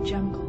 Jungle.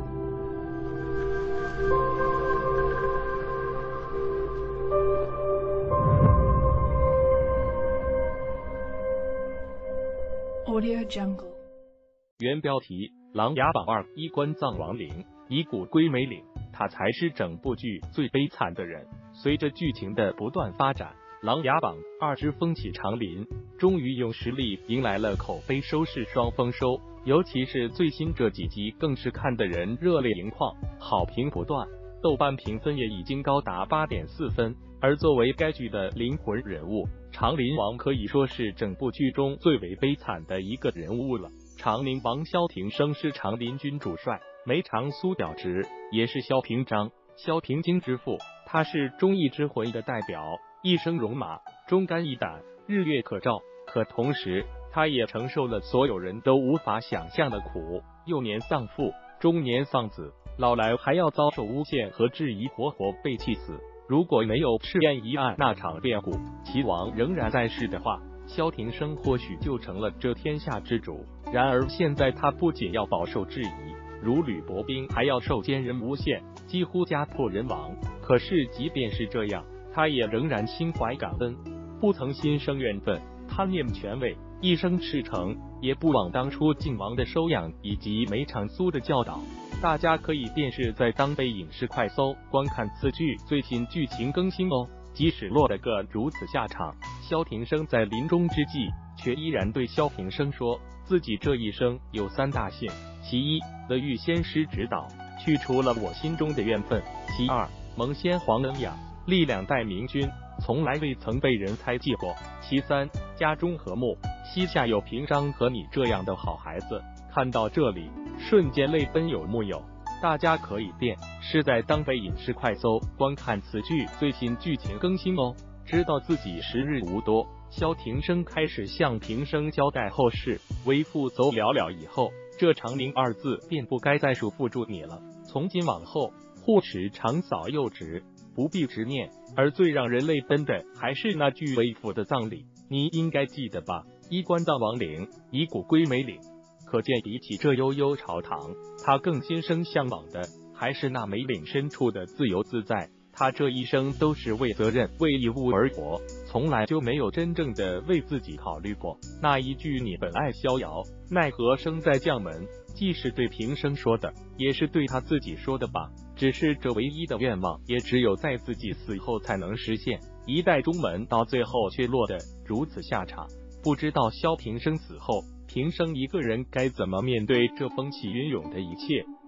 Audio Jungle. 原标题：琅琊榜2衣冠葬亡岭，以骨归梅岭。他才是整部剧最悲惨的人。随着剧情的不断发展，琅琊榜2之风起长林终于用实力迎来了口碑收视双丰收，尤其是最新这几集更是看得人热泪盈眶，好评不断，豆瓣评分也已经高达 8.4 分。而作为该剧的灵魂人物，长林王可以说是整部剧中最为悲惨的一个人物了。长林王萧庭生是长林军主帅，梅长苏表侄，也是萧平章、萧平京之父。他是忠义之魂的代表，一生戎马，忠肝义胆，日月可照。可同时，他也承受了所有人都无法想象的苦：幼年丧父，中年丧子，老来还要遭受诬陷和质疑，活活被气死。如果没有赤焰一案那场变故，齐王仍然在世的话，萧庭生或许就成了这天下之主。然而现在他不仅要饱受质疑，如履薄冰，还要受奸人诬陷，几乎家破人亡。可是即便是这样，他也仍然心怀感恩，不曾心生怨愤，贪念权位，一生赤诚，也不枉当初靖王的收养以及梅长苏的教导。大家可以便是在当贝影视快搜观看此剧最新剧情更新哦。即使落得个如此下场，萧庭生在临终之际却依然对萧平生说，自己这一生有3大幸：其一，得遇先师指导，去除了我心中的怨愤；其二，蒙先皇恩养，历2代明君，从来未曾被人猜忌过；其三，家中和睦，膝下有平章和你这样的好孩子。看到这里，瞬间泪奔有木有？大家可以便是在当贝影视快搜观看此剧最新剧情更新哦。知道自己时日无多，萧庭生开始向平生交代后事。为父走了了以后，这长林2字便不该再束缚住你了。从今往后，护持长嫂幼侄，不必执念。而最让人泪奔的还是那句为父的葬礼，你应该记得吧？衣冠葬亡岭，以骨归梅岭。可见比起这悠悠朝堂，他更心生向往的还是那梅岭深处的自由自在。他这一生都是为责任、为义务而活，从来就没有真正的为自己考虑过。那一句你本爱逍遥，奈何生在将门，既是对平生说的，也是对他自己说的吧。只是这唯一的愿望，也只有在自己死后才能实现。一代忠门到最后却落得如此下场，不知道萧平生死后，平生一个人该怎么面对这风起云涌的一切。